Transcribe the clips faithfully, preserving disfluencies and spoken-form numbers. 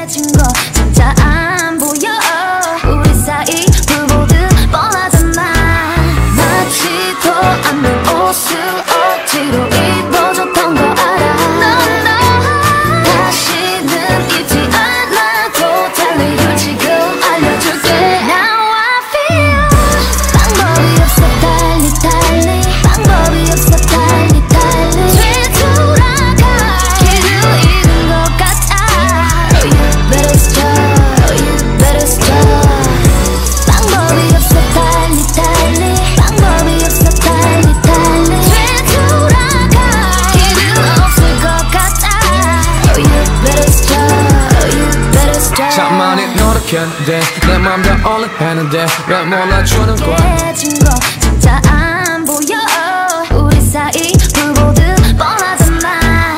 뻔해진 거 진짜 안 보여. 우리 사이 불보듯 뻔하잖아. 맞지도 않는 옷을 억지로 입어줬던 거 알아. no, no. 다시는 입지 않아도 될 이유를 지금 알려줄게. Now I feel 방법이 없어 달리 달리 방법이 없어 달리 달리 뒤돌아가 길을 잃은 것 같아. Oh you better stop, oh you better stop. 방법이 없어 달리 달리 방법이 없어 달리 달리 뒤돌아가 길은 없을 것 같아. Oh you better stop, oh you better stop. 참 많이 노력했는데 내 맘 다 올려 했는데 왜 몰라주는 거야. 뻔해진 거 진짜 안 보여. 우리 사이 불보듯 뻔하잖아.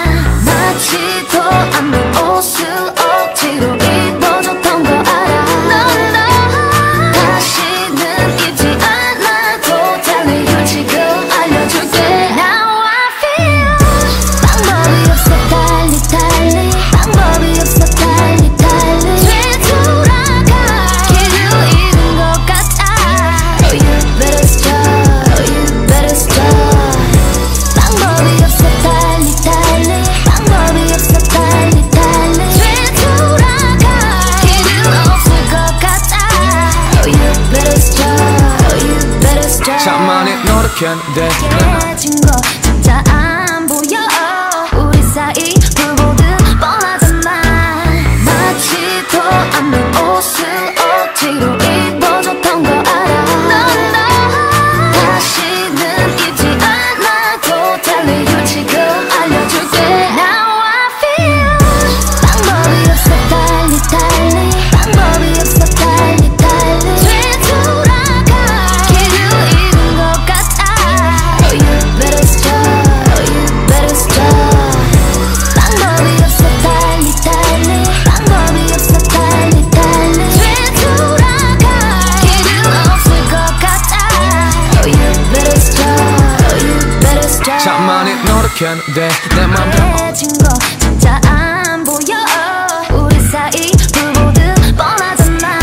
맞지도 않는 옷을 억지로 입어줬던 거 알아. no, no. 다시는 입지 않아도 될 이유를 지금 알려줄게. Now I feel 방법이 없어 달리 달리 방법이 없어 달리 달리 뒤돌아가 길을 잃은 것 같아. Oh you better stop, oh you better stop. 방법이 없어 달리 달리 방법이 없어 달리 달리 뒤돌아가 길은 없을 것 같아. Oh you better stop, oh you better stop. 참 많이 노력했는데 내 맘 깨진 거 진짜 안 보여. 우리 사이 불보듯 뻔하잖아. 맞지도 않는 옷을 억지로 입어줬던 거 알아. no, no. 다시는 입지 않아도 될 이유를 지금 알려줄게. Now I feel 방법이 없어 달리 달리 방법이 없어 달리 달리 뒤돌아가 길을 잃은 것 같아. Oh you better stop, oh you better stop. 방법이 없어 달리 달리 방법이 없어 달리 달리 뒤돌아가 길은 없을 것 같아. Oh you better stop, oh you better stop. 참 많이 노력했는데 내 맘 다 뻔해진 거 진짜 안 보여. 우리 사이 불보듯 뻔하잖아.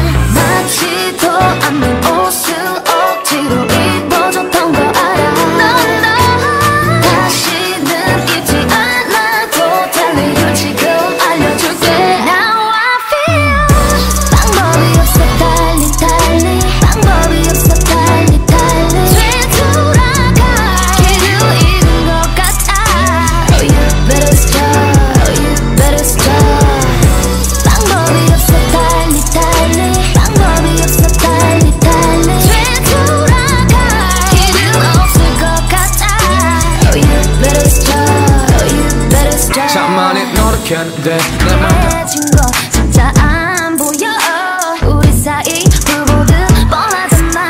맞지도 않는 옷을 억지로 입어줬던 거 알아. no, no. 다시는 입지 않아도 될 이유를 지금 알려줄게. Now I feel 방법이 없어 달리 달리 방법이 없어 달리 달리 뒤돌아가 길을 잃은 것 같아. Oh you better stop, oh you better stop. 방법이 없어 달리 달리 방법이 없어 달리 달리 뒤돌아가 길은 없을 것 같아. Oh you better stop, oh you better stop. 참 많이 노력했는데 내 맘 다 뻔해진 거 진짜 안 보여. 우리 사이 불보듯 뻔하잖아.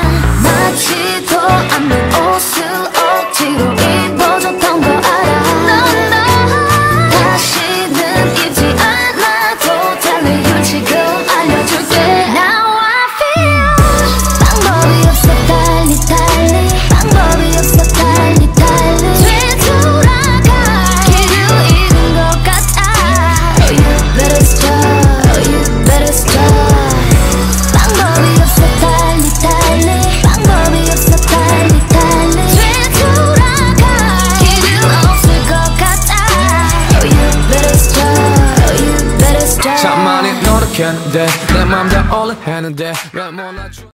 맞지도 않는 옷을 억지로 입어줬던 거 알아. no, no. 다시는 입지 않아도 될 이유를 지금 알려줄게. Now I feel 방법이 없어 달리 달리 방법이 없어 달리 달리 뒤돌아가 길을 잃은 것 같아. Oh you better stop, oh you better stop. 방법이 없어 달리 달리 방법이 없어 달리 달리 뒤돌아가 길은 없을 것 같아. Oh you better stop, oh you better stop. 참 많이 노력했는데 내 맘 다 올려 했는데 왜 몰라주